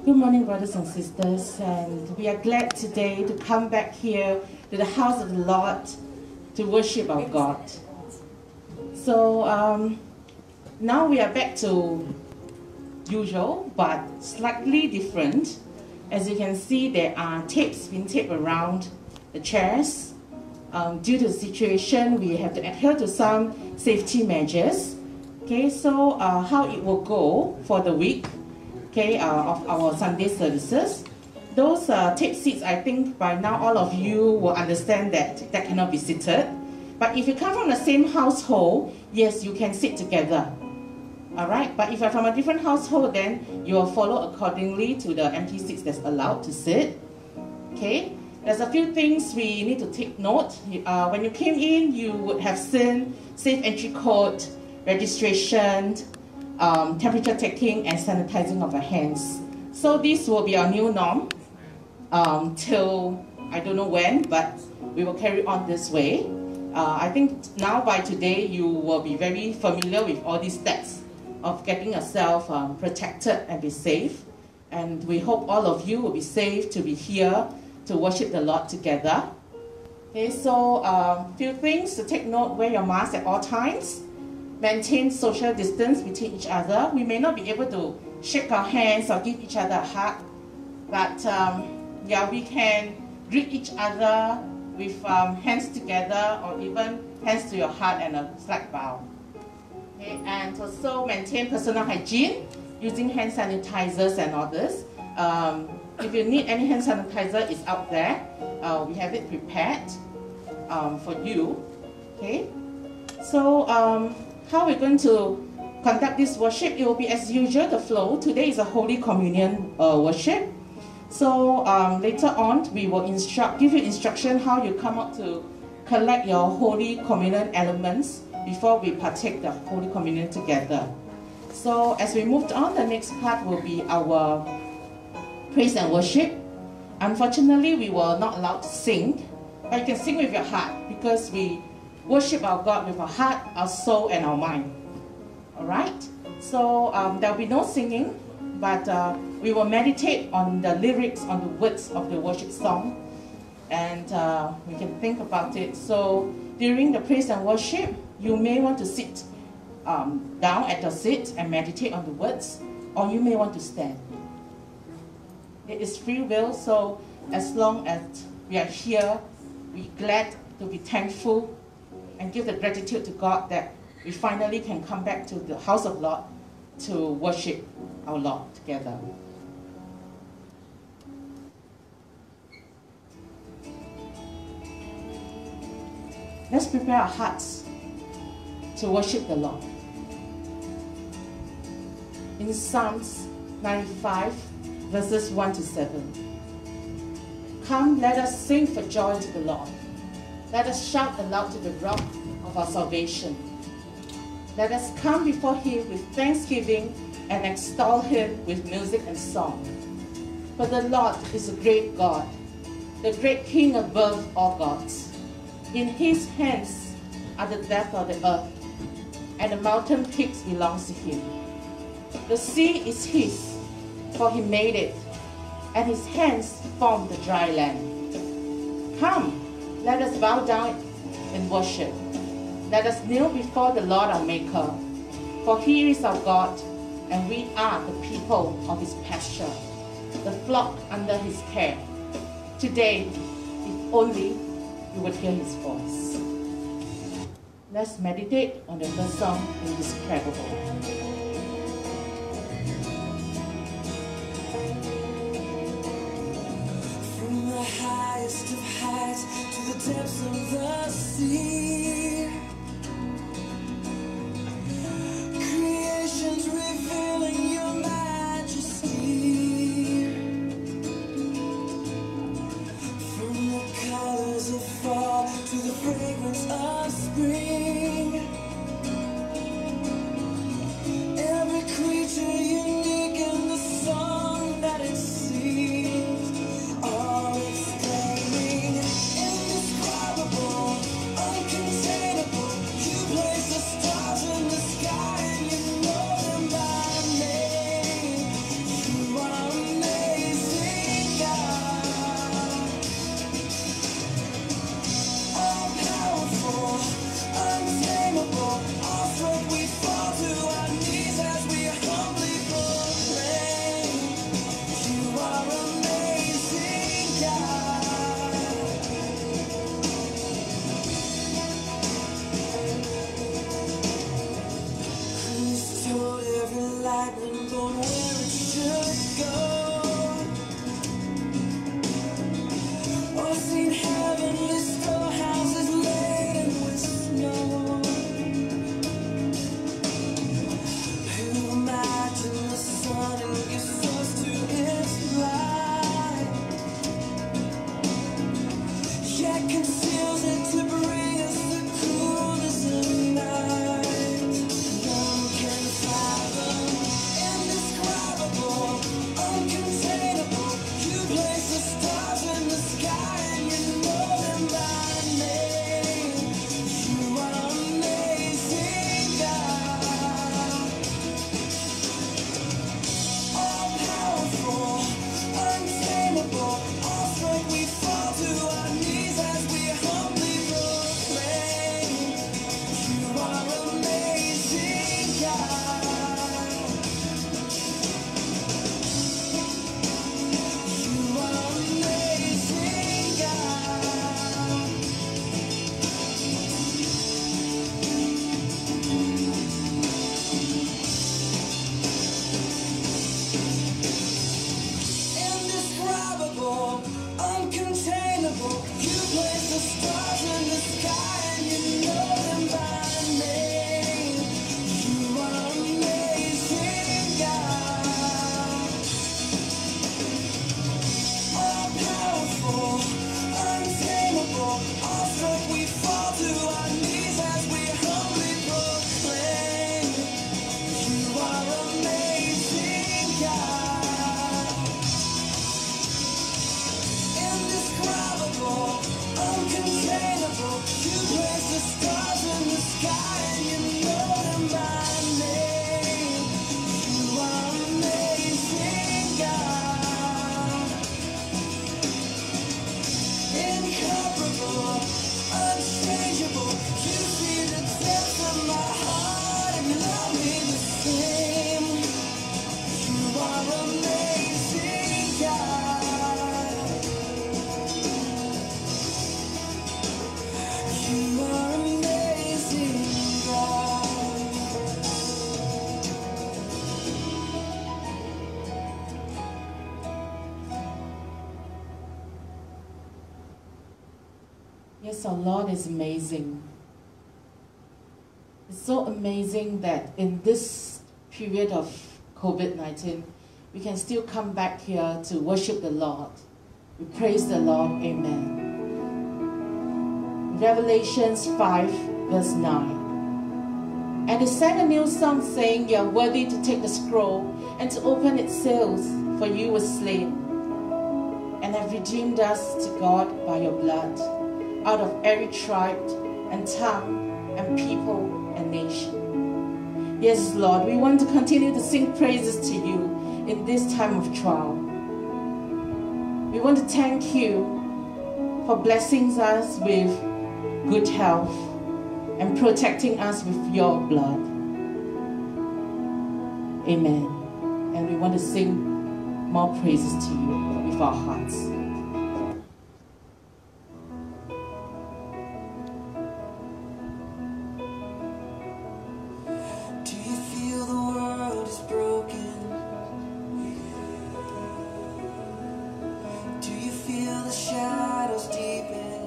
Good morning, brothers and sisters, and we are glad today to come back here to the house of the Lord to worship our God. So now we are back to usual, but slightly different. As you can see, there are tapes being taped around the chairs. Due to the situation, we have to adhere to some safety measures. Okay, so how it will go for the week, okay, of our Sunday services. Those tape seats, I think by now all of you will understand that that cannot be seated. But if you come from the same household, yes, you can sit together. All right, but if you're from a different household, then you will follow accordingly to the empty seats that's allowed to sit. Okay, there's a few things we need to take note. When you came in, you would have seen safe entry code, registration, temperature taking, and sanitizing of our hands. So this will be our new norm till I don't know when, but we will carry on this way. I think now by today you will be very familiar with all these steps of getting yourself protected and be safe. And we hope all of you will be safe to be here to worship the Lord together. Okay, so few things to take note: wear your mask at all times. Maintain social distance between each other. We may not be able to shake our hands or give each other a hug, but yeah, we can greet each other with hands together or even hands to your heart and a slight bow. Okay, and also maintain personal hygiene using hand sanitizers and all this. If you need any hand sanitizer, it's out there. We have it prepared for you. Okay, so how we're going to conduct this worship, it will be as usual, the flow. Today is a Holy Communion worship. So later on, we will give you instruction how you come up to collect your Holy Communion elements before we partake the Holy Communion together. So as we moved on, the next part will be our praise and worship. Unfortunately, we were not allowed to sing, but you can sing with your heart because we worship our God with our heart, our soul, and our mind. All right? So there will be no singing, but we will meditate on the lyrics, on the words of the worship song, and we can think about it. So during the praise and worship, you may want to sit down at your seat and meditate on the words, or you may want to stand. It is free will, so as long as we are here, we're glad to be thankful and give the gratitude to God that we finally can come back to the house of Lord to worship our Lord together. Let's prepare our hearts to worship the Lord. In Psalms 95, verses 1 to 7. Come, let us sing for joy to the Lord. Let us shout aloud to the rock of our salvation. Let us come before him with thanksgiving and extol him with music and song. For the Lord is a great God, the great King above all gods. In his hands are the depths of the earth, and the mountain peaks belongs to him. The sea is his, for he made it, and his hands formed the dry land. Come, let us bow down in worship. Let us kneel before the Lord our Maker. For he is our God, and we are the people of his pasture, the flock under his care. Today, if only you would hear his voice. Let's meditate on the first song in this prayer book. Highest of heights to the depths of the sea, creation's revealing your majesty. From the colors of fall to the fragrance of spring, every creature unique in the song that it sings, all exclaiming, indescribable, uncontainable. stagnant on where it should go. I've seen heavenly storehouses laden with snow. Who imagined the sun and gives us to its light, yet conceals it to bring us the coolness of night. None can fathom, indescribable, uncontainable. You place the stars in the sky and you know them by name. You are amazing, God. All powerful, untamable, awestruck we fall to our knees as we humbly proclaim. You are amazing, God. You are amazing, God. Indescribable, uncontainable. You place the stars in the sky and you know them by name. You are amazing, God. All powerful, untamable, awestruck we fall to our knees as we humbly proclaim. You are amazing, God. Indescribable, uncontainable. You place the stars in the sky and you know them by name. You are amazing, God. Incomparable, unchangeable. You see the depths of my heart and you love me the same. You are amazing, God. You are amazing, God. Yes, our Lord is amazing. It's so amazing that in this period of COVID-19, we can still come back here to worship the Lord. We praise the Lord. Amen. Revelations 5, verse 9. And they sang a new song saying, "You are worthy to take the scroll and to open its seals, for you were slain and have redeemed us to God by your blood, out of every tribe and tongue and people and nation." Yes, Lord, we want to continue to sing praises to you in this time of trial. We want to thank you for blessing us with good health and protecting us with your blood. Amen. And we want to sing more praises to you with our hearts. Do you feel the world is broken? Do you feel the shadows deepen?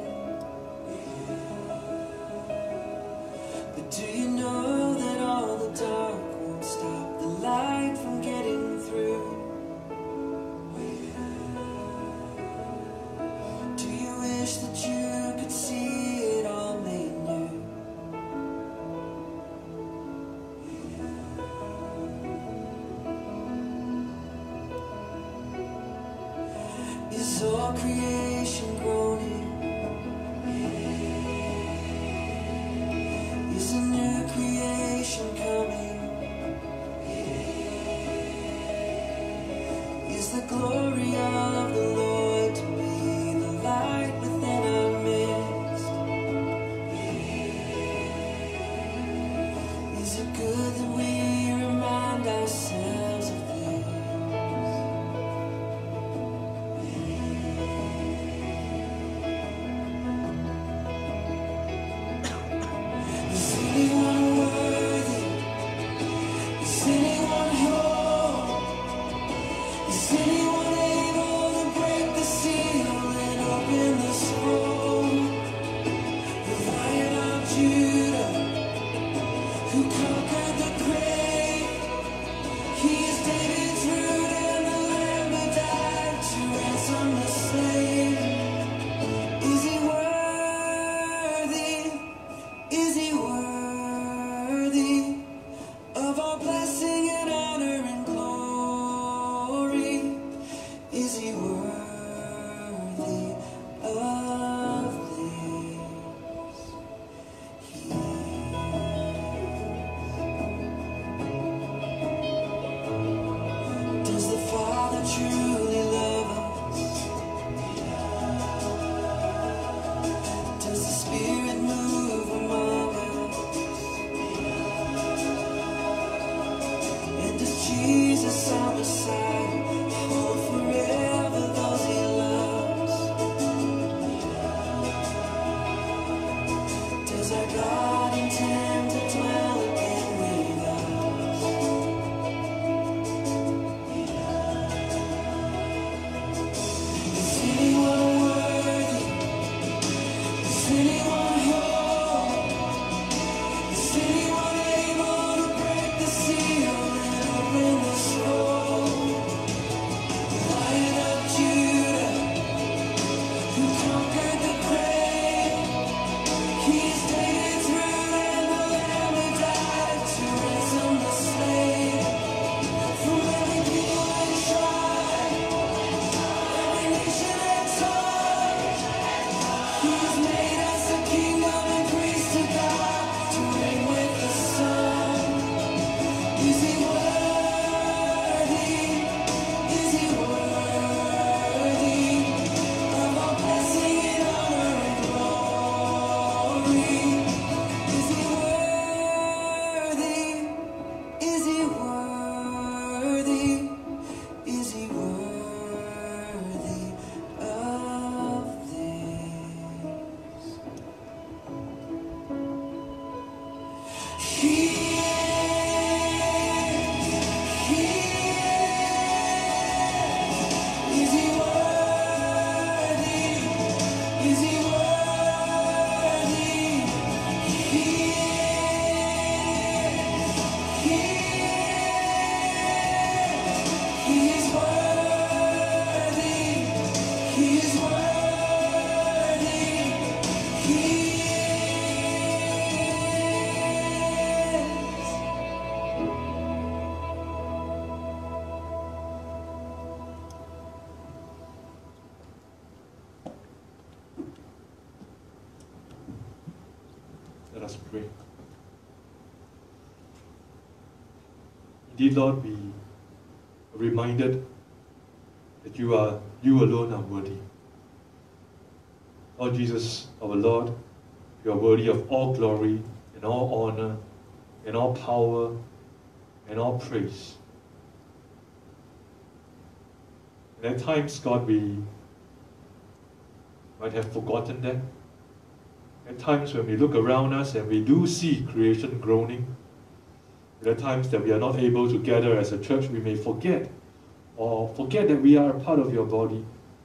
But do you know that all the dark won't stop the light from getting through? Do you wish that you could see it all made new? Is all creation groaning? Is a new creation coming? Is the glory of the Lord to be the light within our midst? Is it good that we remind ourselves of this? Is anyone worthy? Is anyone whole? truly love us? Does the Spirit move among us? And does Jesus our Messiah hold forever those he loves? Does our God intend to dwell again with us? Is anyone worthy? Is anyone whole? Is anyone able to break the seal and open the scroll? Lion of Judah, who conquered the grave, he's David's root and the Lamb who died to ransom the slave. From every people and tribe, every nation and tongue, he's made us a kingdom and priest to God, to reign with the Son. Is he worthy? Is he worthy of all blessing and honor and glory? Is he worthy? Is he worthy? Is he worthy of this? He is he worthy? Is he worthy? He is worthy. He is worthy. He is. Let us pray. Indeed, Lord, we are reminded that you alone are worthy. Lord Jesus, our Lord, you are worthy of all glory and all honor and all power and all praise. And at times, God, we might have forgotten that. At times when we look around us and we do see creation groaning, there are times that we are not able to gather as a church, we may forget that we are a part of your body.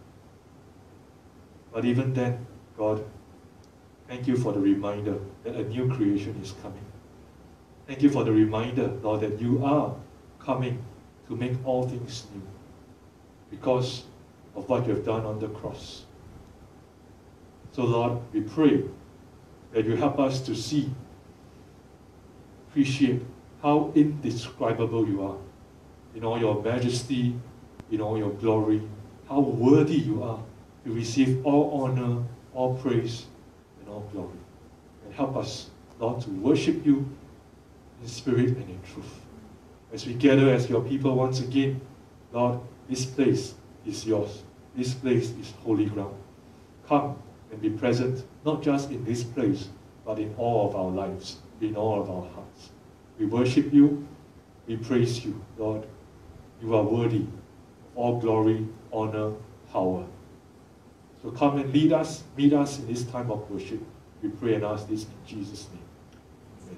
But even then, God, thank you for the reminder that a new creation is coming. Thank you for the reminder, Lord, that you are coming to make all things new because of what you have done on the cross. So, Lord, we pray that you help us to see, appreciate how indescribable you are in all your majesty, in all your glory, how worthy you are to receive all honor, all praise, and all glory. And help us, Lord, to worship you in spirit and in truth. As we gather as your people once again, Lord, this place is yours. This place is holy ground. Come and be present, not just in this place, but in all of our lives, in all of our hearts. We worship you, we praise you, Lord. You are worthy of all glory, honor, power. So come and lead us, meet us in this time of worship. We pray and ask this in Jesus' name. Amen.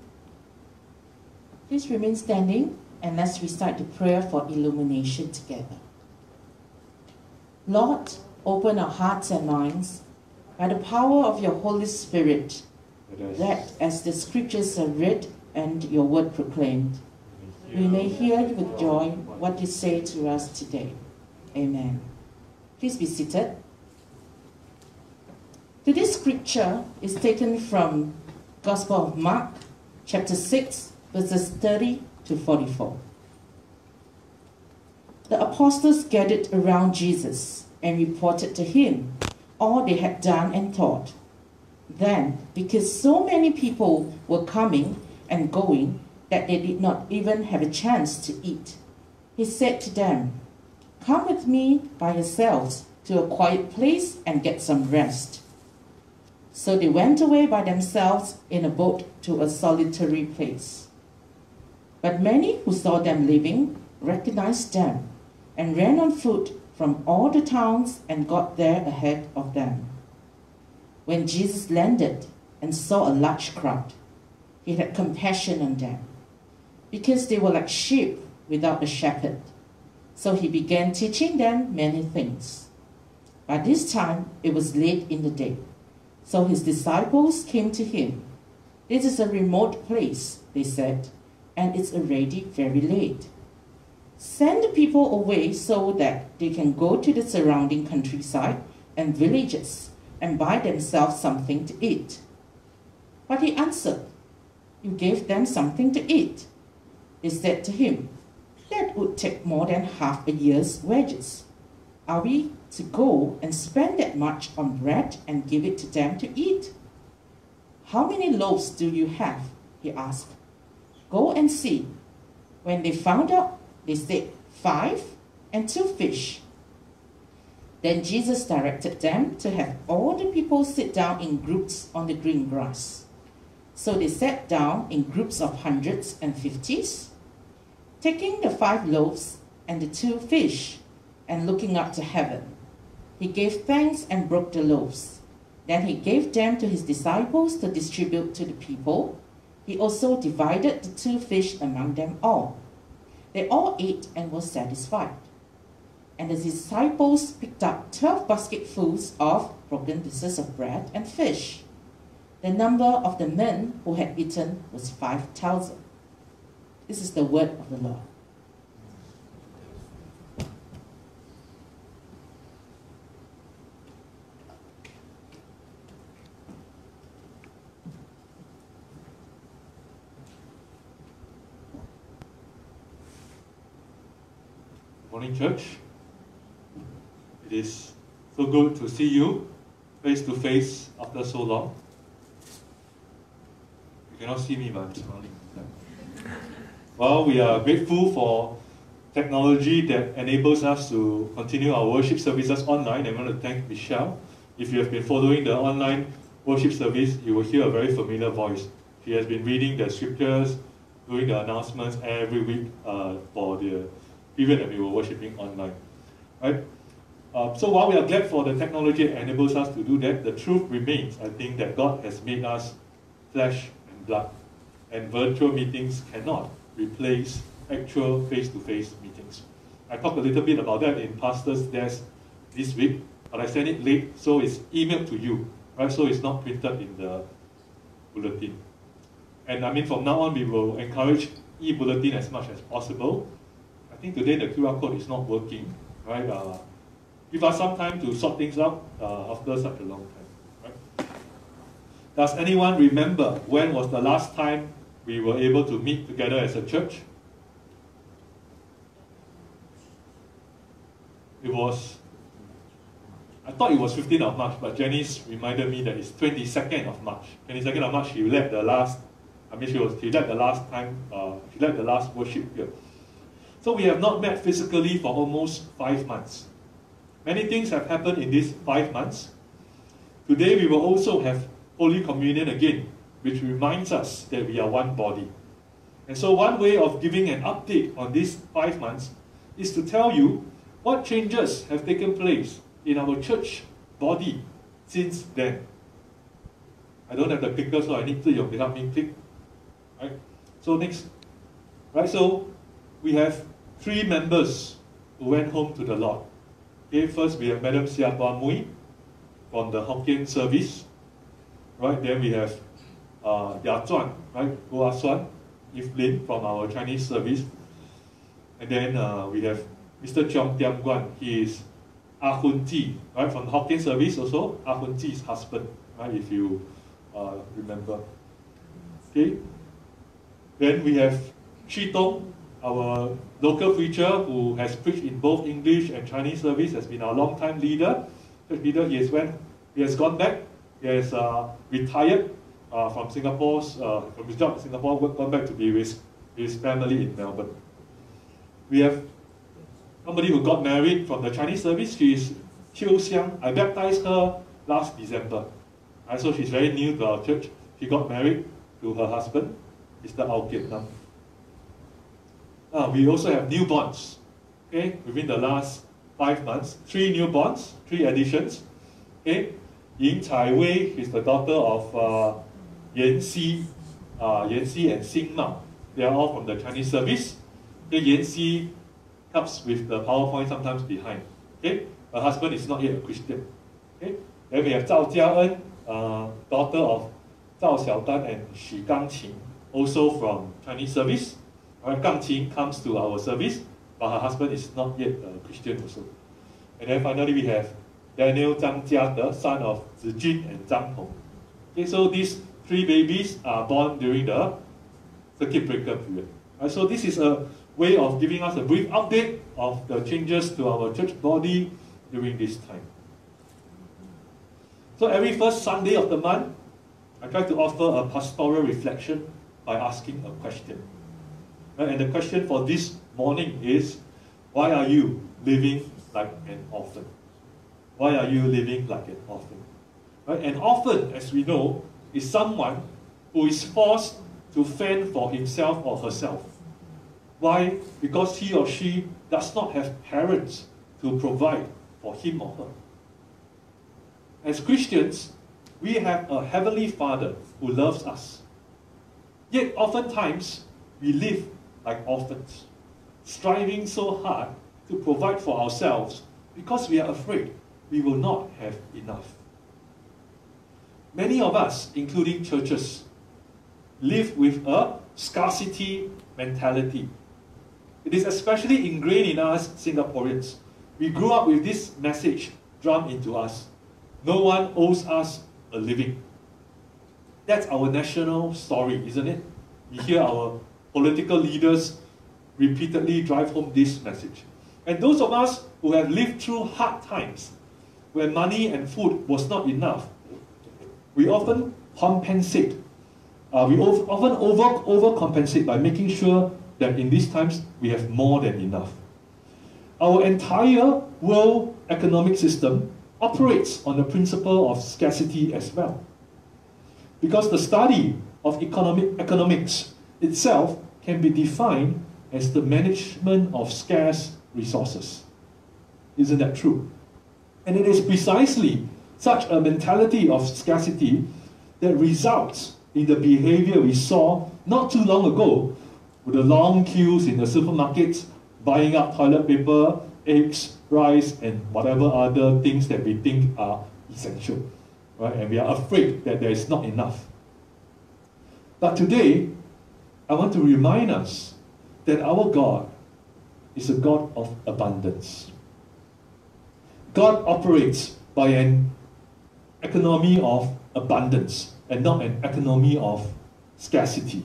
Please remain standing and let's recite the prayer for illumination together. Lord, open our hearts and minds by the power of your Holy Spirit, that as the scriptures are read and your word proclaimed, we may hear with joy what you say to us today. Amen. Please be seated. Today's scripture is taken from Gospel of Mark, chapter 6, verses 30 to 44. The apostles gathered around Jesus and reported to him all they had done and taught. Then, because so many people were coming and going that they did not even have a chance to eat, he said to them, Come with me by yourselves to a quiet place and get some rest. So they went away by themselves in a boat to a solitary place. But many who saw them leaving recognized them and ran on foot from all the towns and got there ahead of them. When Jesus landed and saw a large crowd, he had compassion on them, because they were like sheep without a shepherd. So he began teaching them many things. By this time it was late in the day, so his disciples came to him. This is a remote place, they said, and it's already very late. Send the people away so that they can go to the surrounding countryside and villages and buy themselves something to eat. But he answered, You gave them something to eat. They said to him, That would take more than half a year's wages. Are we to go and spend that much on bread and give it to them to eat? How many loaves do you have? He asked. Go and see. When they found out, they said, 5 and 2 fish. Then Jesus directed them to have all the people sit down in groups on the green grass. So they sat down in groups of hundreds and fifties. Taking the 5 loaves and the 2 fish, and looking up to heaven, he gave thanks and broke the loaves. Then he gave them to his disciples to distribute to the people. He also divided the 2 fish among them all. They all ate and were satisfied. And the disciples picked up 12 basketfuls of broken pieces of bread and fish. The number of the men who had eaten was 5,000. This is the word of the Lord. Morning, church. It is so good to see you face to face after so long. You cannot see me, but I'm smiling. Well, we are grateful for technology that enables us to continue our worship services online. I want to thank Michelle. If you have been following the online worship service, you will hear a very familiar voice. She has been reading the scriptures, doing the announcements every week for the period that we were worshiping online. Right? So while we are glad for the technology that enables us to do that, the truth remains, I think, that God has made us flesh and blood. And virtual meetings cannot replace actual face-to-face meetings. I talked a little bit about that in Pastor's Desk this week, but I sent it late, so it's emailed to you, right? So it's not printed in the bulletin. And I mean, from now on, we will encourage e-bulletin as much as possible. I think today the QR code is not working, right? Give us some time to sort things out after such a long time, right? Does anyone remember when was the last time we were able to meet together as a church? It was, I thought it was 15th of March, but Janice reminded me that it's 22nd of March. 22nd of March, she led the last, she led the last time, she led the last worship here. So we have not met physically for almost 5 months. Many things have happened in these 5 months. Today we will also have Holy Communion again, which reminds us that we are one body. And so one way of giving an update on these 5 months is to tell you what changes have taken place in our church body since then. I don't have the clicker, so I need you to help me click. Right? So next, right? So we have 3 members who went home to the Lord. Okay, first we have Madam Sia Tua Mui from the Hokkien service. Right, then we have Ya Zuan, right, Goa Suan, Evelyn from our Chinese service. And then we have Mr. Cheong Tiam Guan. He is Ah Hun Ti, right, from the Hokkien service also. Ah Hun Ti's husband, right, if you remember. Okay. Then we have Chi Tong, our local preacher who has preached in both English and Chinese service, has been our long-time leader. He has gone back. He has retired from his job in Singapore, gone back to be with his family in Melbourne. We have somebody who got married from the Chinese service. She is Qiu Xiang. I baptized her last December. So she's very new to our church. She got married to her husband, Mr. Ao Kiat Nam. We also have newborns. Okay, within the last 5 months, 3 newborns, 3 additions. Okay, Ying Cai Wei is the daughter of Yan Xi and Xing Mao. They are all from the Chinese service. Okay, Yan Xi helps with the PowerPoint sometimes behind. Okay, her husband is not yet a Christian. Okay, then we have Zhao Jiaen, daughter of Zhao Xiaodan and Xu Gangqing, also from Chinese service. Alright, Gangqing comes to our service, but her husband is not yet a Christian also. And then finally we have Daniel Zhang Jiade, son of Zijun and Zhang Hong. Okay, so these 3 babies are born during the circuit breaker period. Right, so this is a way of giving us a brief update of the changes to our church body during this time. So every first Sunday of the month, I try to offer a pastoral reflection by asking a question. Right, and the question for this morning is, why are you living like an orphan? Why are you living like an orphan? Right? An orphan, as we know, is someone who is forced to fend for himself or herself. Why? Because he or she does not have parents to provide for him or her. As Christians, we have a heavenly Father who loves us. Yet oftentimes, we live like orphans, striving so hard to provide for ourselves because we are afraid we will not have enough. Many of us, including churches, live with a scarcity mentality. It is especially ingrained in us Singaporeans. We grew up with this message drummed into us. No one owes us a living. That's our national story, isn't it? We hear our political leaders repeatedly drive home this message. And those of us who have lived through hard times, where money and food was not enough, we often compensate. We often overcompensate by making sure that in these times we have more than enough. Our entire world economic system operates on the principle of scarcity as well. Because the study of economics itself can be defined as the management of scarce resources. Isn't that true? And it is precisely such a mentality of scarcity that results in the behavior we saw not too long ago with the long queues in the supermarkets, buying up toilet paper, eggs, rice, and whatever other things that we think are essential. Right? And we are afraid that there is not enough. But today, I want to remind us that our God is a God of abundance. God operates by an economy of abundance and not an economy of scarcity.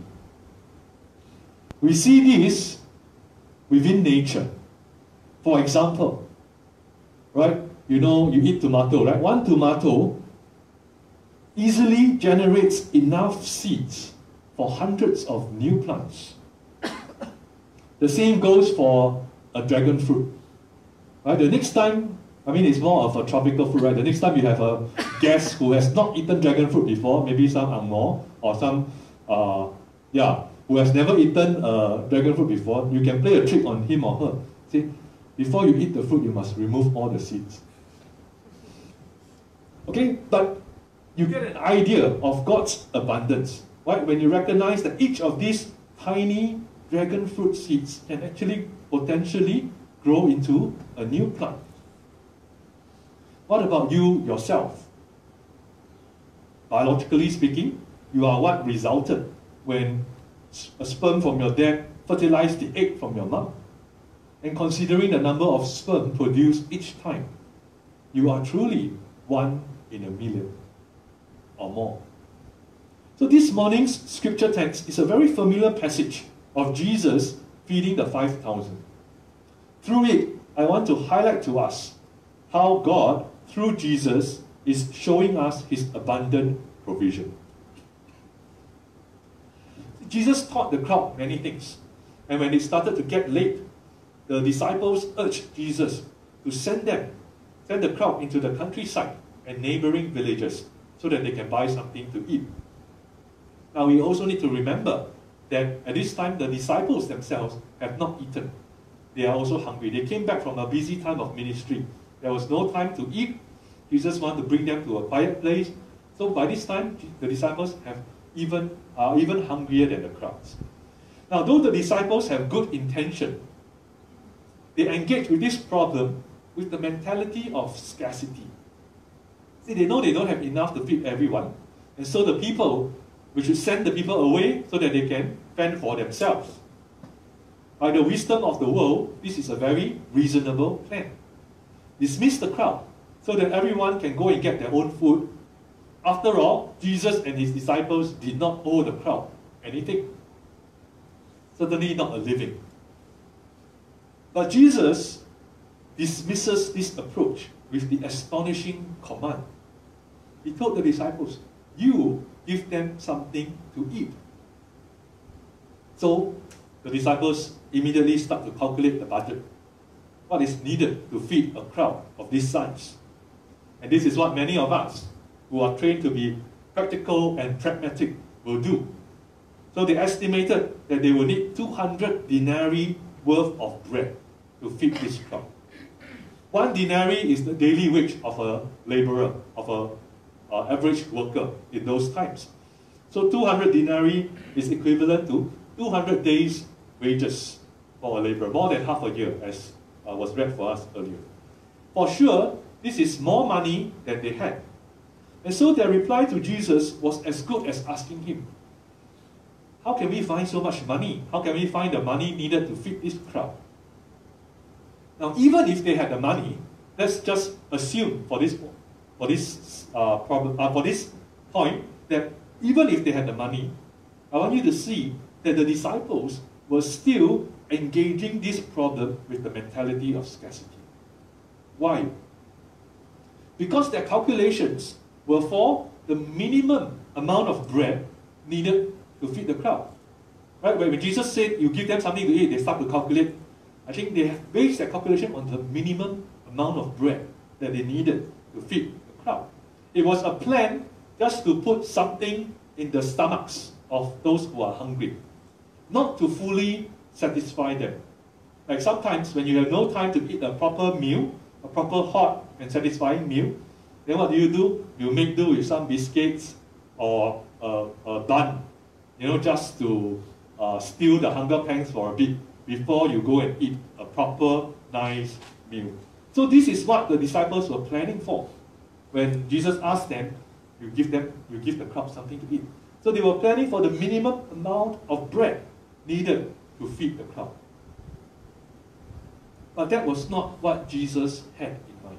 We see this within nature. For example, right? You know, you eat tomato, right? One tomato easily generates enough seeds for hundreds of new plants. The same goes for a dragon fruit. Right? The next time, I mean, it's more of a tropical fruit, right? The next time you have a guest who has not eaten dragon fruit before, maybe some Angmo or some, who has never eaten dragon fruit before, you can play a trick on him or her. See, before you eat the fruit, you must remove all the seeds. Okay, but you get an idea of God's abundance, right? When you recognize that each of these tiny dragon fruit seeds can actually potentially grow into a new plant. What about you yourself? Biologically speaking, you are what resulted when a sperm from your dad fertilized the egg from your mom. And considering the number of sperm produced each time, you are truly 1 in a million or more. So this morning's scripture text is a very familiar passage of Jesus feeding the 5,000. Through it, I want to highlight to us how God, through Jesus, is showing us his abundant provision. Jesus taught the crowd many things. And when it started to get late, the disciples urged Jesus to send the crowd into the countryside and neighboring villages so that they can buy something to eat. Now we also need to remember that at this time the disciples themselves have not eaten. They are also hungry. They came back from a busy time of ministry. There was no time to eat. Jesus wanted to bring them to a quiet place. So by this time, the disciples are even hungrier than the crowds. Now, though the disciples have good intention, they engage with this problem with the mentality of scarcity. See, they know they don't have enough to feed everyone, and so we should send the people away so that they can fend for themselves. By the wisdom of the world, this is a very reasonable plan. Dismiss the crowd so that everyone can go and get their own food. After all, Jesus and his disciples did not owe the crowd anything. Certainly not a living. But Jesus dismisses this approach with the astonishing command. He told the disciples, "You give them something to eat." So the disciples immediately start to calculate the budget. What is needed to feed a crowd of this size? And this is what many of us who are trained to be practical and pragmatic will do. So they estimated that they will need 200 denarii worth of bread to feed this crowd. 1 denarii is the daily wage of a laborer, of an average worker in those times. So 200 denarii is equivalent to 200 days' wages for a laborer, more than half a year, as was read for us earlier. For sure, this is more money than they had. And so their reply to Jesus was as good as asking him, "How can we find so much money? How can we find the money needed to feed this crowd?" Now, even if they had the money, let's just assume for this point that even if they had the money, I want you to see that the disciples were still engaging this problem with the mentality of scarcity. Why? Because their calculations were for the minimum amount of bread needed to feed the crowd. Right? When Jesus said you give them something to eat, they start to calculate. I think they have based their calculation on the minimum amount of bread that they needed to feed the crowd. It was a plan just to put something in the stomachs of those who are hungry, not to fully satisfy them. Like sometimes when you have no time to eat a proper meal, a proper hot and satisfying meal, then what do? You make do with some biscuits or a bun, just to still the hunger pangs for a bit before you go and eat a proper, nice meal. So this is what the disciples were planning for. When Jesus asked them, you give the crowd something to eat. So they were planning for the minimum amount of bread needed to feed the crowd. But that was not what Jesus had in mind.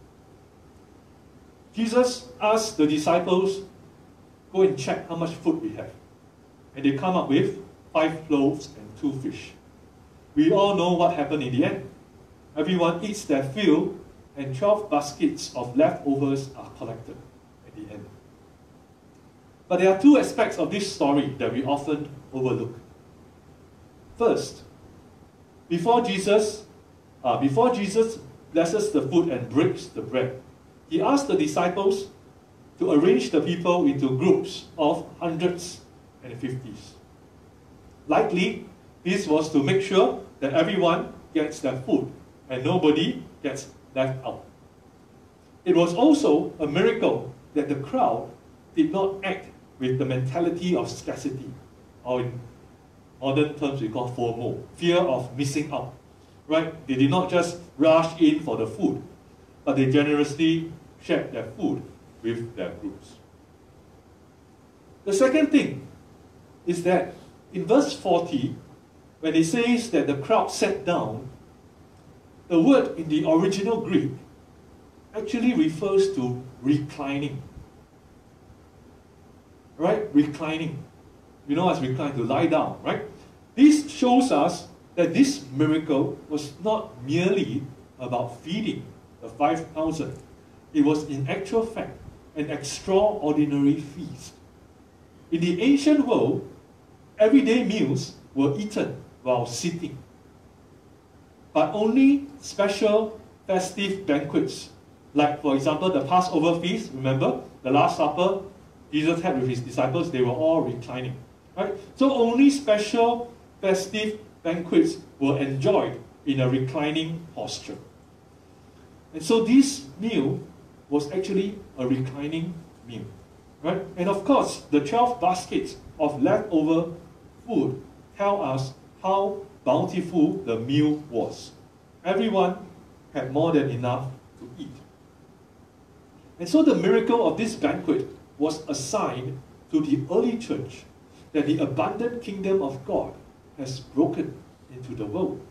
Jesus asked the disciples, go and check how much food we have. And they come up with 5 loaves and 2 fish. We all know what happened in the end. Everyone eats their fill, and 12 baskets of leftovers are collected at the end. But there are 2 aspects of this story that we often overlook. First, before Jesus blesses the food and breaks the bread, he asked the disciples to arrange the people into groups of hundreds and 50s. Likely, this was to make sure that everyone gets their food and nobody gets left out. It was also a miracle that the crowd did not act with the mentality of scarcity, or in modern terms we call FOMO, fear of missing out. Right? They did not just rush in for the food, but they generously shared their food with their groups. The second thing is that in verse 40, when it says that the crowd sat down, the word in the original Greek actually refers to reclining. Right? Reclining. You know what's recline? To lie down, right? This shows us that this miracle was not merely about feeding the 5,000. It was in actual fact an extraordinary feast. In the ancient world, everyday meals were eaten while sitting. but only special festive banquets. Like, for example, the Passover feast, remember? The Last Supper Jesus had with his disciples, they were all reclining. Right? So only special festive banquets were enjoyed in a reclining posture. And so this meal was actually a reclining meal. Right? And of course, the 12 baskets of leftover food tell us how bountiful the meal was. Everyone had more than enough to eat. And so the miracle of this banquet was a sign to the early church that the abundant kingdom of God has broken into the world.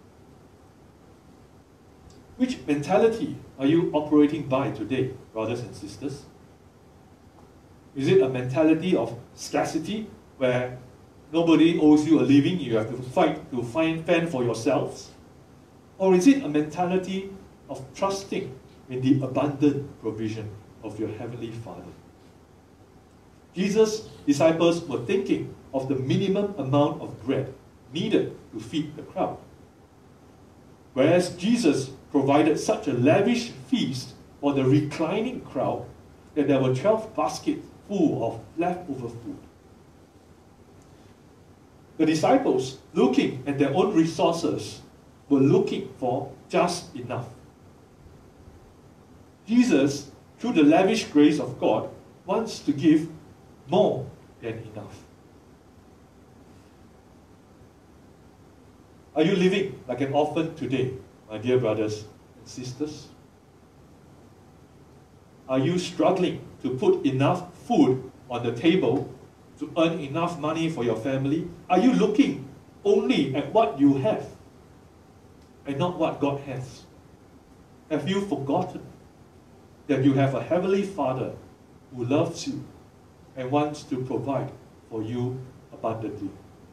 Which mentality are you operating by today, brothers and sisters? Is it a mentality of scarcity, where nobody owes you a living, you have to fight to fend for yourselves? Or is it a mentality of trusting in the abundant provision of your Heavenly Father? Jesus' disciples were thinking of the minimum amount of bread needed to feed the crowd. Whereas Jesus provided such a lavish feast for the reclining crowd that there were 12 baskets full of leftover food. The disciples, looking at their own resources, were looking for just enough. Jesus, through the lavish grace of God, wants to give more than enough. Are you living like an orphan today, my dear brothers and sisters? Are you struggling to put enough food on the table to earn enough money for your family? Are you looking only at what you have and not what God has? Have you forgotten that you have a Heavenly Father who loves you and wants to provide for you abundantly?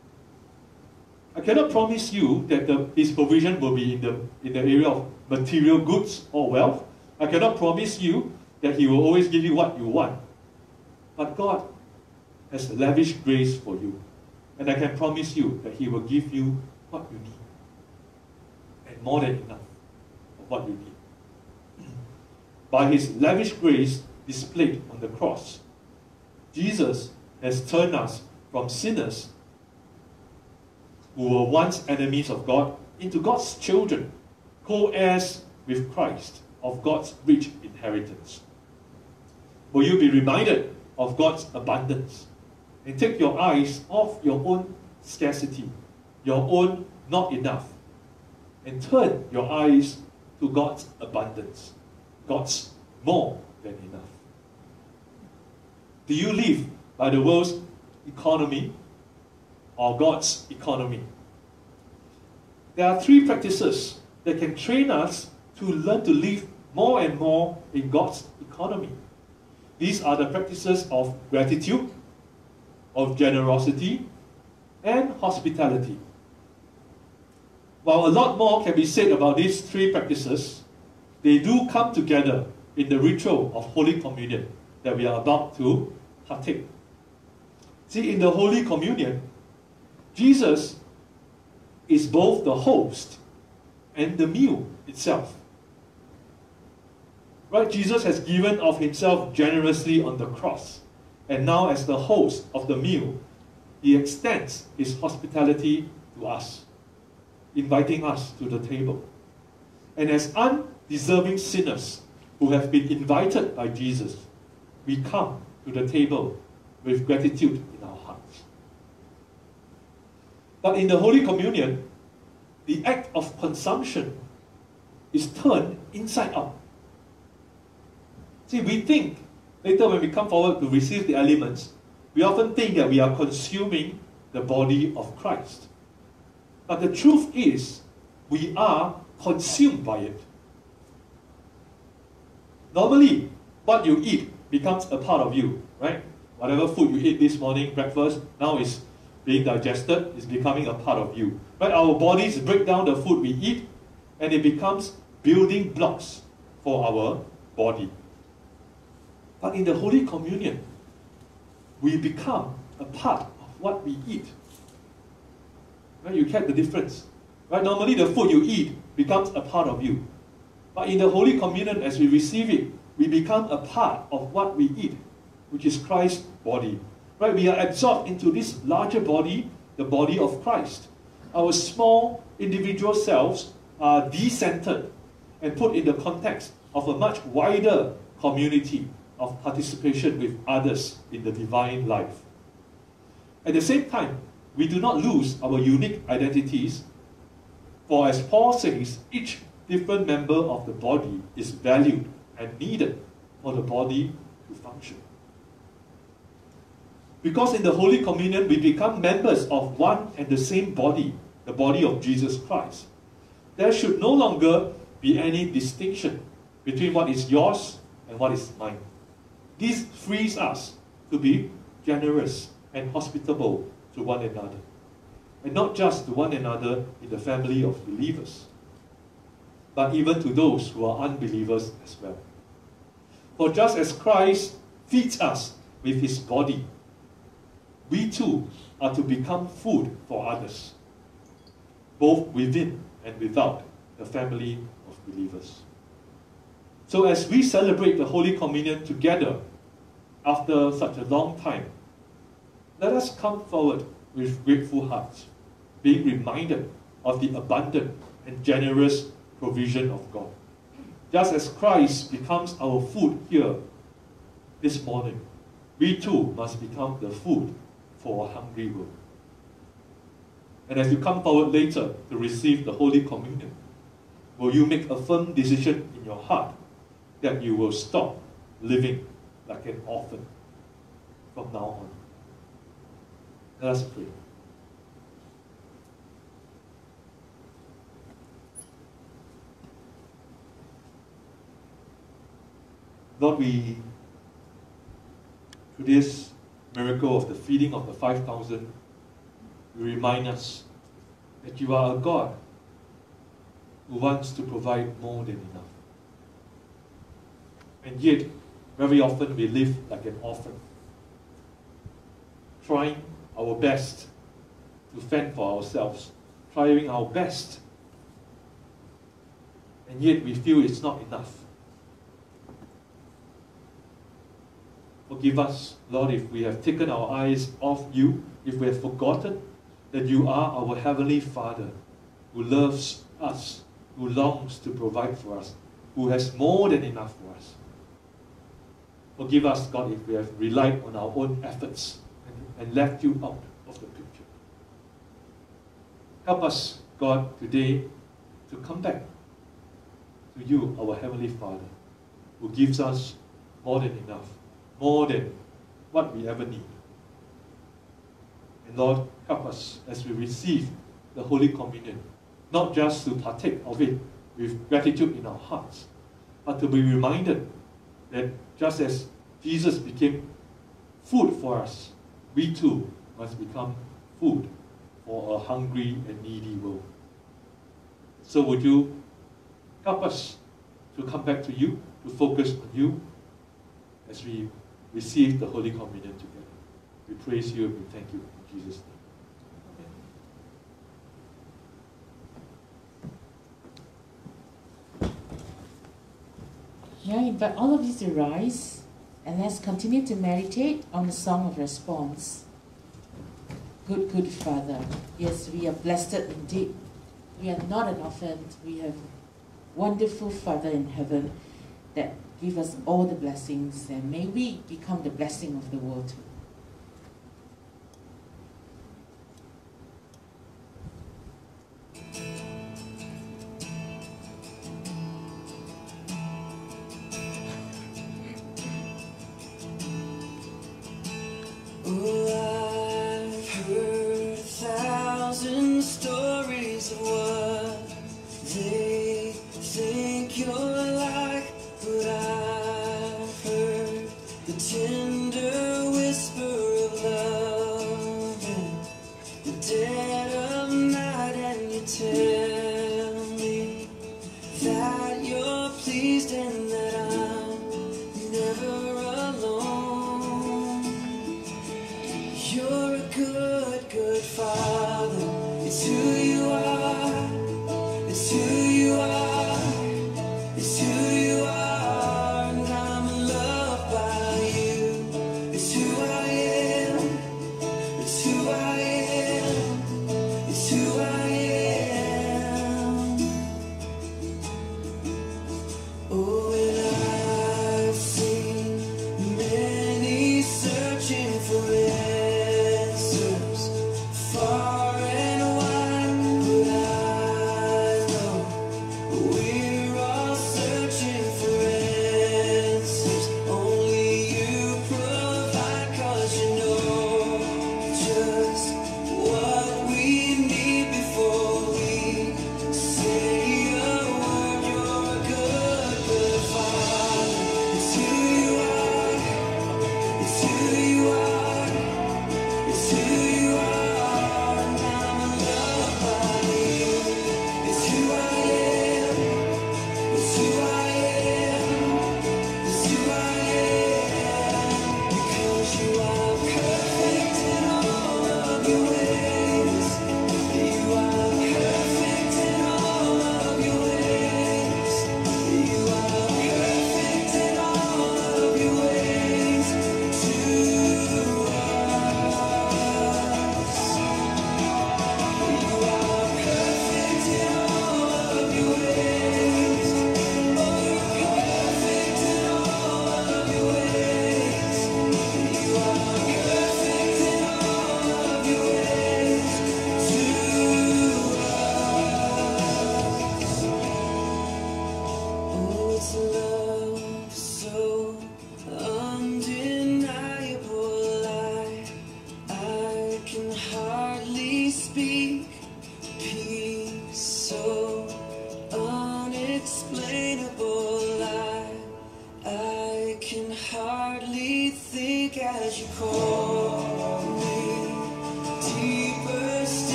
I cannot promise you that His provision will be in the area of material goods or wealth. I cannot promise you that He will always give you what you want. But God has lavish grace for you. And I can promise you that He will give you what you need. And more than enough of what you need. By His lavish grace displayed on the cross, Jesus has turned us from sinners who were once enemies of God into God's children, co-heirs with Christ of God's rich inheritance. Will you be reminded of God's abundance and take your eyes off your own scarcity, your own not enough, and turn your eyes to God's abundance, God's more than enough? Do you live by the world's economy or God's economy? There are 3 practices that can train us to learn to live more and more in God's economy. These are the practices of gratitude, of generosity, and hospitality. While a lot more can be said about these 3 practices, they do come together in the ritual of Holy Communion that we are about to partake. See, in the Holy Communion, Jesus is both the host and the meal itself. Right? Jesus has given of Himself generously on the cross. And now as the host of the meal, He extends His hospitality to us, inviting us to the table. And as undeserving sinners who have been invited by Jesus, we come to the table with gratitude in our hearts. But in the Holy Communion, the act of consumption is turned inside out. See, we think, later when we come forward to receive the elements, we often think that we are consuming the body of Christ. But the truth is, we are consumed by it. Normally, what you eat becomes a part of you, right? Whatever food you ate this morning, breakfast, now is being digested, is becoming a part of you. Right? Our bodies break down the food we eat, and it becomes building blocks for our body. But in the Holy Communion, we become a part of what we eat. Right? You get the difference. Right? Normally the food you eat becomes a part of you. But in the Holy Communion, as we receive it, we become a part of what we eat, which is Christ's body. Right? We are absorbed into this larger body, the body of Christ. Our small individual selves are decentered and put in the context of a much wider community of participation with others in the divine life. At the same time, we do not lose our unique identities, for as Paul says, each different member of the body is valued and needed for the body to function. Because in the Holy Communion, we become members of one and the same body, the body of Jesus Christ. There should no longer be any distinction between what is yours and what is mine. This frees us to be generous and hospitable to one another, and not just to one another in the family of believers, but even to those who are unbelievers as well. For just as Christ feeds us with his body, we too are to become food for others, both within and without the family of believers. So as we celebrate the Holy Communion together after such a long time, let us come forward with grateful hearts, being reminded of the abundant and generous provision of God. Just as Christ becomes our food here this morning, we too must become the food for a hungry world. And as you come forward later to receive the Holy Communion, will you make a firm decision in your heart that you will stop living like an orphan from now on? Let us pray. Lord, we, through this miracle of the feeding of the 5,000, you remind us that you are a God who wants to provide more than enough. And yet, very often we live like an orphan, trying our best to fend for ourselves, trying our best, and yet we feel it's not enough. Forgive us, Lord, if we have taken our eyes off you, if we have forgotten that you are our Heavenly Father who loves us, who longs to provide for us, who has more than enough for us. Forgive us, God, if we have relied on our own efforts and left you out of the picture. Help us, God, today to come back to you, our Heavenly Father, who gives us more than enough, more than what we ever need. And Lord, help us as we receive the Holy Communion, not just to partake of it with gratitude in our hearts, but to be reminded that just as Jesus became food for us, we too must become food for a hungry and needy world. So would you help us to come back to you, to focus on you as we receive the Holy Communion together. We praise you and we thank you in Jesus' name. May I invite all of you to rise and let's continue to meditate on the song of response. Good, good Father. Yes, we are blessed indeed. We are not an orphan. We have a wonderful Father in heaven that give us all the blessings, and may we become the blessing of the world too. Oh, I've heard 1,000 stories of what they think you're like, but I've heard the tender whisper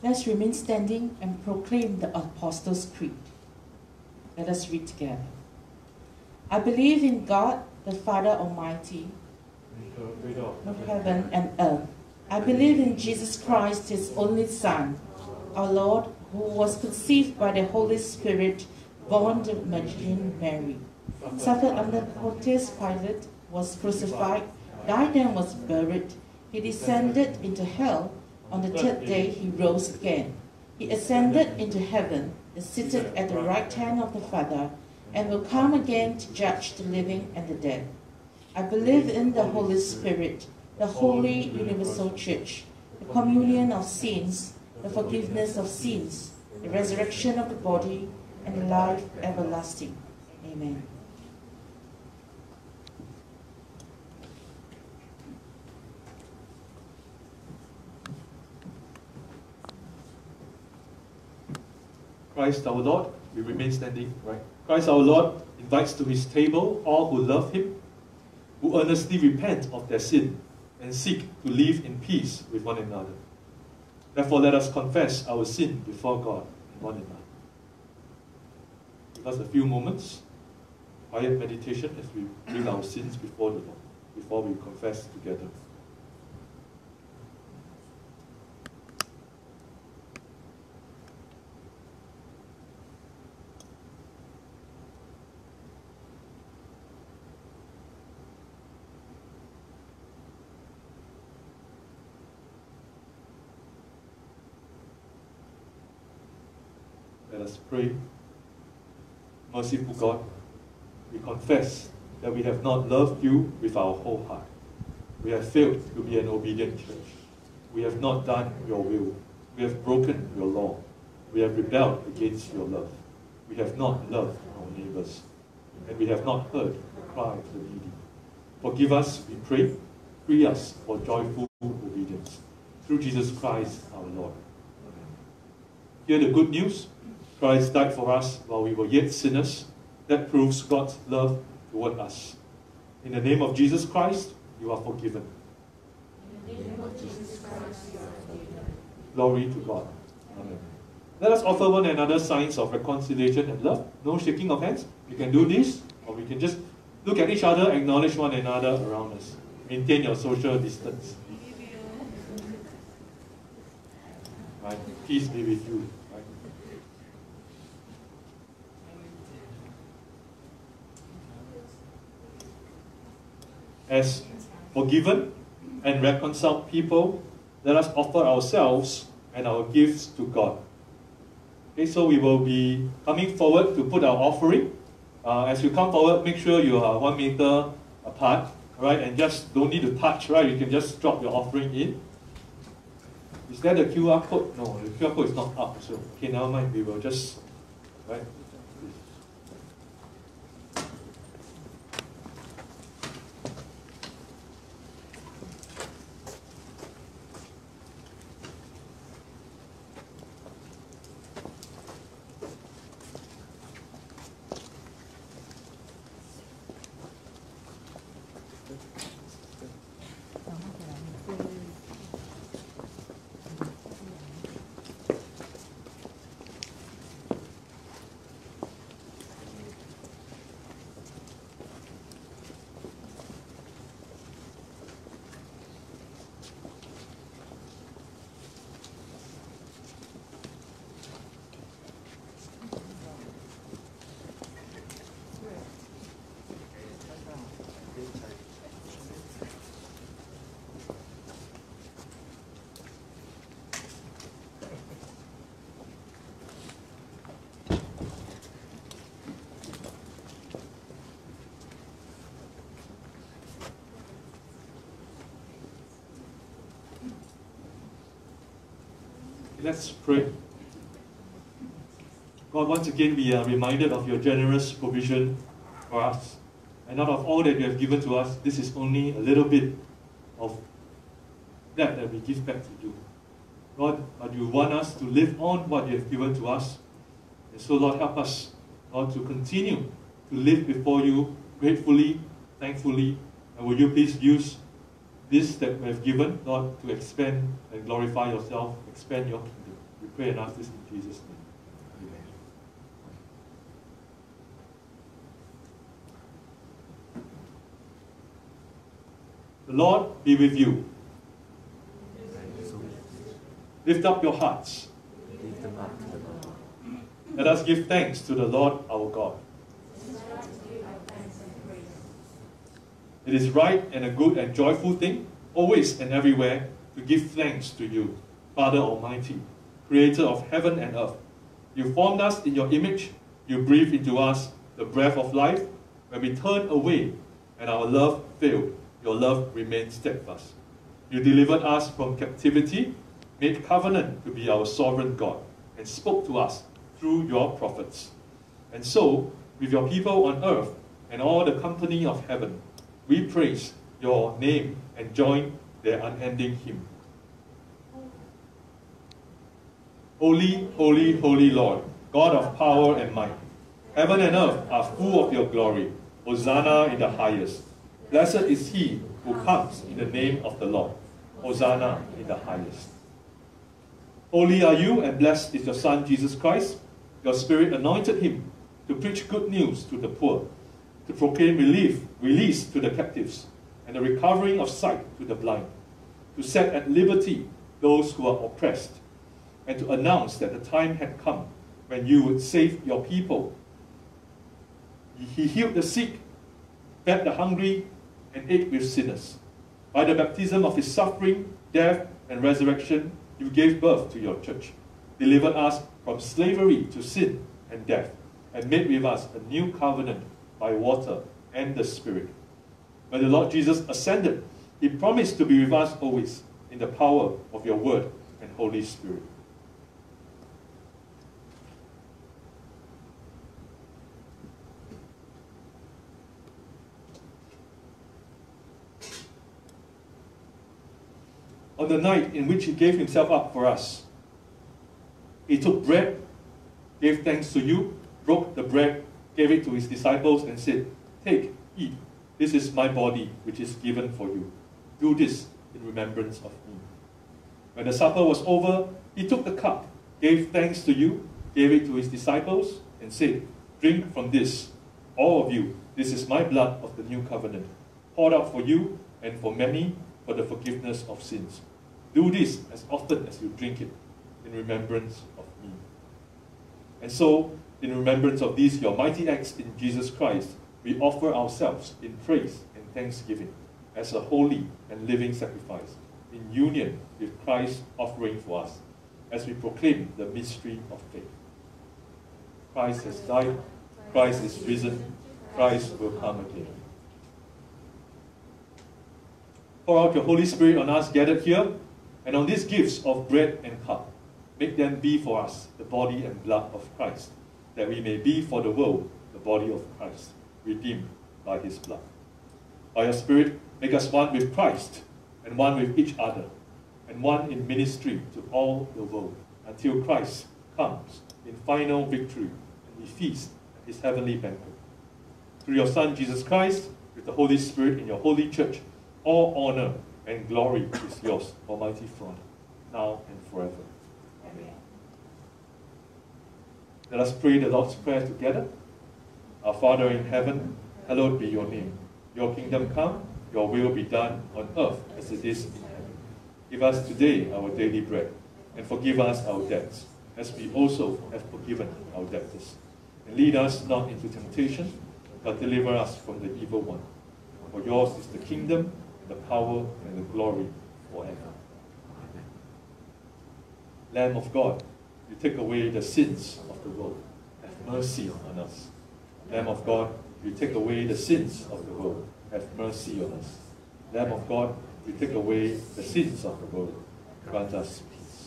Let's remain standing and proclaim the Apostles' Creed. Let us read together. I believe in God, the Father Almighty, of heaven and earth. I believe in Jesus Christ, His only Son, our Lord, who was conceived by the Holy Spirit, born of the Virgin Mary, suffered under Pontius Pilate, was crucified, died and was buried. He descended into hell. On the third day he rose again. He ascended into heaven, is seated at the right hand of the Father, and will come again to judge the living and the dead. I believe in the Holy Spirit, the holy universal church, the communion of saints, the forgiveness of sins, the resurrection of the body, and the life everlasting. Amen. Christ our Lord, we remain standing, right? Christ our Lord invites to his table all who love him, who earnestly repent of their sin and seek to live in peace with one another. Therefore, let us confess our sin before God and one another. Give us a few moments, quiet meditation as we bring our sins before the Lord, before we confess together. Let us pray. Merciful God, we confess that we have not loved you with our whole heart. We have failed to be an obedient church. We have not done your will. We have broken your law. We have rebelled against your love. We have not loved our neighbors. And we have not heard the cry of the needy. Forgive us, we pray. Free us for joyful obedience. Through Jesus Christ our Lord. Amen. Hear the good news. Christ died for us while we were yet sinners. That proves God's love toward us. In the name of Jesus Christ, you are forgiven. In the name of Jesus Christ, you are forgiven. Glory to God. Amen. Let us offer one another signs of reconciliation and love. No shaking of hands. We can do this, or we can just look at each other, acknowledge one another around us. Maintain your social distance. Right? Peace be with you. Right? As forgiven and reconciled people, let us offer ourselves and our gifts to God. Okay, so we will be coming forward to put our offering. As you come forward, make sure you are 1 meter apart, right? And just don't need to touch, right? You can just drop your offering in. Is that the QR code? No, the QR code is not up. So, okay, never mind. We will just, right? Let's pray. God, once again, we are reminded of your generous provision for us. And out of all that you have given to us, this is only a little bit of that we give back to you. Lord, but you want us to live on what you have given to us. And so, Lord, help us, Lord, to continue to live before you gratefully, thankfully. And will you please use this that we have given, Lord, to expand and glorify yourself, expand your kingdom. pray and ask this in Jesus' name. Amen. The Lord be with you. Lift up your hearts. Let us give thanks to the Lord our God. It is right and a good and joyful thing, always and everywhere, to give thanks to you, Father Almighty, Creator of heaven and earth. You formed us in your image. You breathed into us the breath of life. When we turned away and our love failed, your love remained steadfast. You delivered us from captivity, made covenant to be our sovereign God, and spoke to us through your prophets. And so, with your people on earth and all the company of heaven, we praise your name and join their unending hymn. Holy, holy, holy Lord, God of power and might. Heaven and earth are full of your glory. Hosanna in the highest. Blessed is he who comes in the name of the Lord. Hosanna in the highest. Holy are you, and blessed is your Son, Jesus Christ. Your Spirit anointed him to preach good news to the poor, to proclaim release to the captives, and the recovering of sight to the blind, to set at liberty those who are oppressed, and to announce that the time had come when you would save your people. He healed the sick, fed the hungry, and ate with sinners. By the baptism of his suffering, death, and resurrection, you gave birth to your church, delivered us from slavery to sin and death, and made with us a new covenant by water and the Spirit. When the Lord Jesus ascended, he promised to be with us always in the power of your word and Holy Spirit. On the night in which he gave himself up for us, he took bread, gave thanks to you, broke the bread, gave it to his disciples, and said, "Take, eat. This is my body, which is given for you. Do this in remembrance of me." When the supper was over, he took the cup, gave thanks to you, gave it to his disciples, and said, "Drink from this, all of you. This is my blood of the new covenant, poured out for you and for many for the forgiveness of sins. Do this as often as you drink it in remembrance of me." And so, in remembrance of these your mighty acts in Jesus Christ, we offer ourselves in praise and thanksgiving as a holy and living sacrifice, in union with Christ's offering for us, as we proclaim the mystery of faith. Christ has died, Christ is risen, Christ will come again. Pour out your Holy Spirit on us gathered here, and on these gifts of bread and cup. Make them be for us the body and blood of Christ, that we may be for the world the body of Christ, redeemed by his blood. By your Spirit, make us one with Christ, and one with each other, and one in ministry to all the world, until Christ comes in final victory, and we feast at his heavenly banquet. Through your Son, Jesus Christ, with the Holy Spirit in your holy church, all honor and glory is yours, Almighty Father, now and forever. Amen. Let us pray the Lord's Prayer together. Our Father in heaven, hallowed be your name. Your kingdom come, your will be done on earth as it is in heaven. Give us today our daily bread, and forgive us our debts, as we also have forgiven our debtors. And lead us not into temptation, but deliver us from the evil one. For yours is the kingdom, the power, and the glory forever. Amen. Lamb of God, you take away the sins of the world. Have mercy on us. Lamb of God, you take away the sins of the world. Have mercy on us. Lamb of God, you take away the sins of the world. Grant us peace.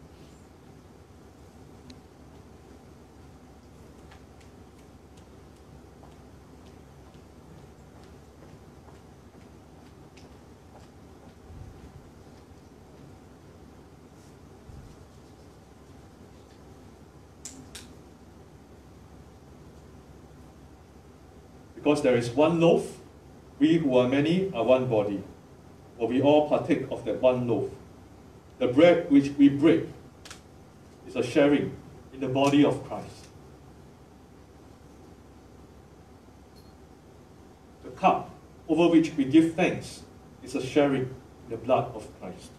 Because there is one loaf, we who are many are one body, for we all partake of that one loaf. The bread which we break It's a sharing in the body of Christ. The cup over which we give thanks is a sharing in the blood of Christ.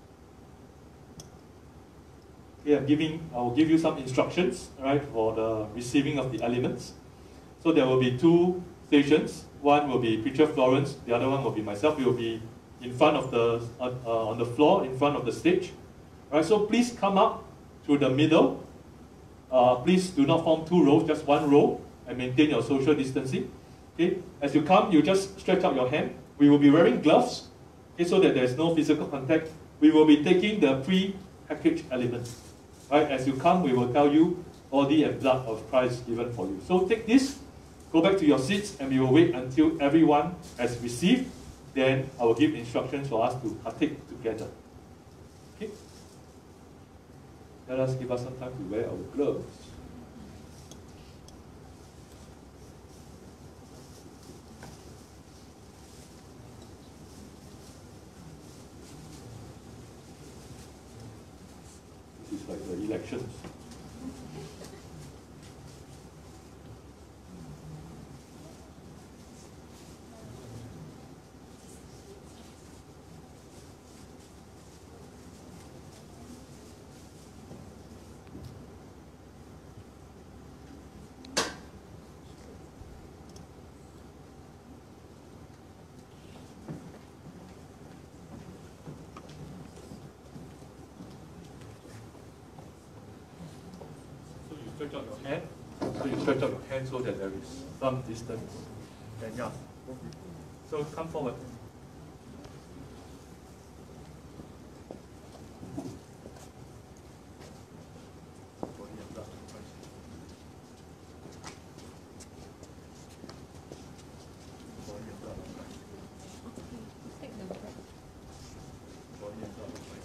Okay, I'll give you some instructions, right, for the receiving of the elements. So there will be two stations. One will be Preacher Florence, the other one will be myself. We will be in front of the, on the floor, in front of the stage. All right, so please come up to the middle. Please do not form two rows, just one row, and maintain your social distancing. Okay, as you come, you just stretch out your hand. We will be wearing gloves, okay, so that there's no physical contact. We will be taking the pre-packaged elements. Right, as you come, we will tell you body and blood of Christ given for you. So take this, go back to your seats, and we will wait until everyone has received. Then I will give instructions for us to partake together. Okay? Let us give us some time to wear our gloves. This is like the elections. Stretch out your hand. So you stretch out your hand so that there is some distance. And yeah. So come forward. Body and blood of Christ. Body and blood of Christ. Body and blood of Christ.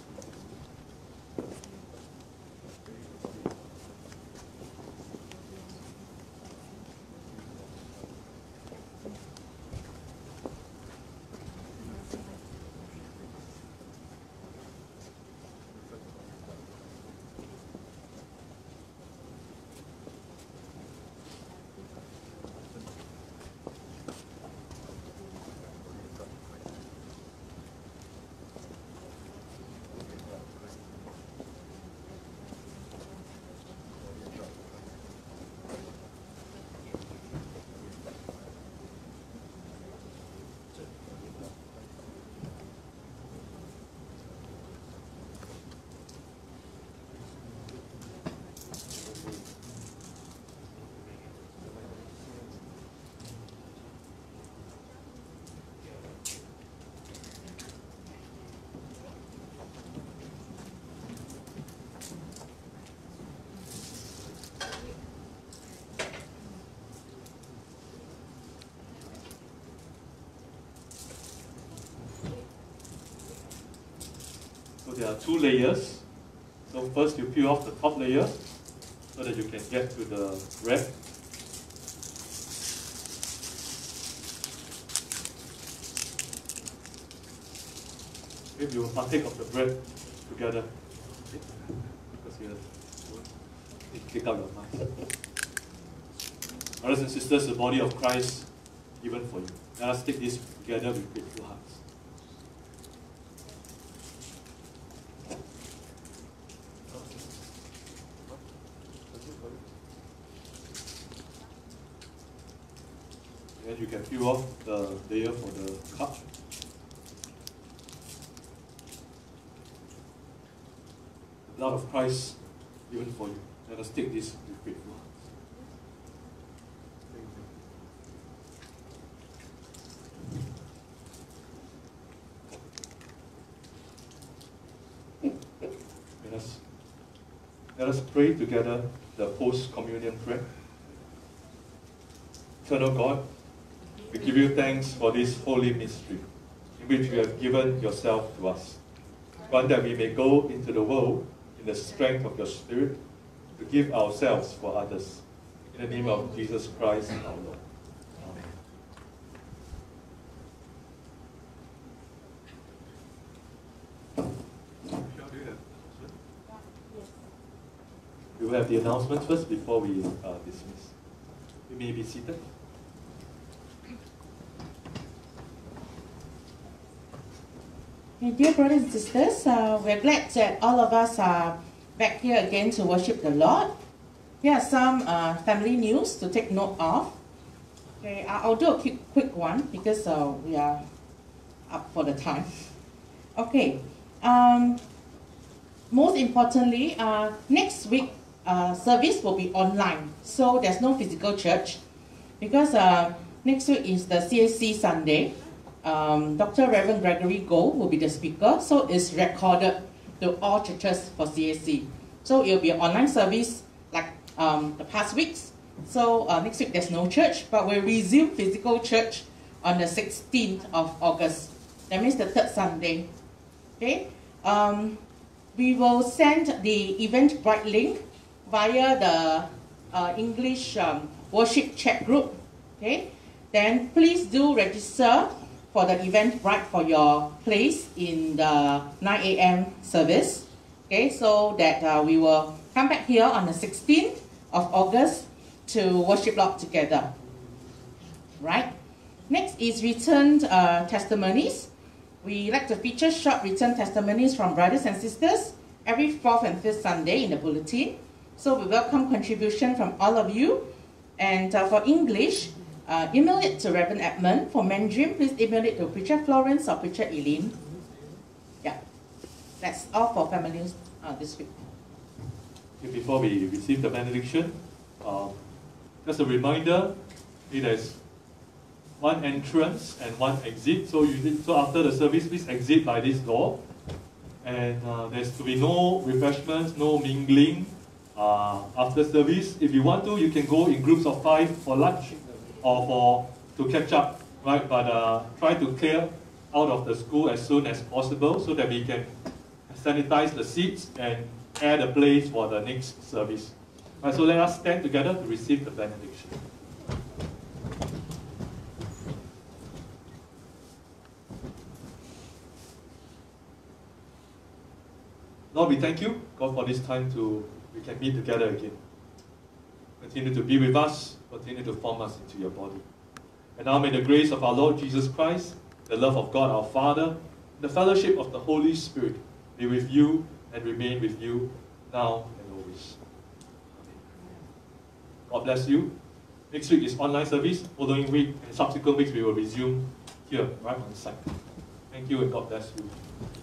So there are two layers. So first you peel off the top layer so that you can get to the wrap. Okay, you will partake of the bread together. Okay? Because you take out your mask. Brothers and sisters, the body of Christ given for you. Let us take this together with grateful hearts. And you can peel off the layer for the cup. The blood of Christ given for you. Let us take this with grateful hearts. Let us pray together the post-communion prayer. Eternal God, we give you thanks for this holy mystery in which you have given yourself to us. Grant that we may go into the world in the strength of your Spirit to give ourselves for others. In the name of Jesus Christ our Lord. Amen. Michelle, do you have a question? We will have the announcements first before we dismiss. You may be seated. Okay, dear brothers and sisters, we're glad that all of us are back here again to worship the Lord. Here are some family news to take note of. Okay, I'll do a quick one because we are up for the time. Okay, most importantly, next week service will be online, so there's no physical church because next week is the CAC Sunday. Dr. Rev Edmund Koh will be the speaker, so it's recorded to all churches for CAC. So it will be an online service like the past weeks. So next week there's no church, but we'll resume physical church on the 16th of August. That means the third Sunday. Okay. We will send the Eventbrite link via the English worship chat group. Okay. Then please do register for the Eventbrite for your place in the 9 a.m. service. Okay, so that we will come back here on the 16th of August to worship Lord together. Right? Next is returned testimonies. We like to feature short return testimonies from brothers and sisters every 4th and 5th Sunday in the bulletin. So we welcome contribution from all of you. And for English, email it to Rev Edmund. For Mandarin, please email it to Preacher Florence or Preacher Eileen. Yeah, that's all for family news this week. Okay, before we receive the benediction, just a reminder, there's one entrance and one exit. So after the service, please exit by this door. And there's to be no refreshments, no mingling after service. If you want to, you can go in groups of 5 for lunch or to catch up, right? But try to clear out of the school as soon as possible so that we can sanitize the seats and air the place for the next service. Right, so let us stand together to receive the benediction. Lord, we thank you, God, for this time we can meet together again. Continue to be with us, continue to form us into your body. And now may the grace of our Lord Jesus Christ, the love of God our Father, the fellowship of the Holy Spirit be with you and remain with you now and always. Amen. God bless you. Next week is online service. Following week and subsequent weeks we will resume here, right on site. Thank you and God bless you.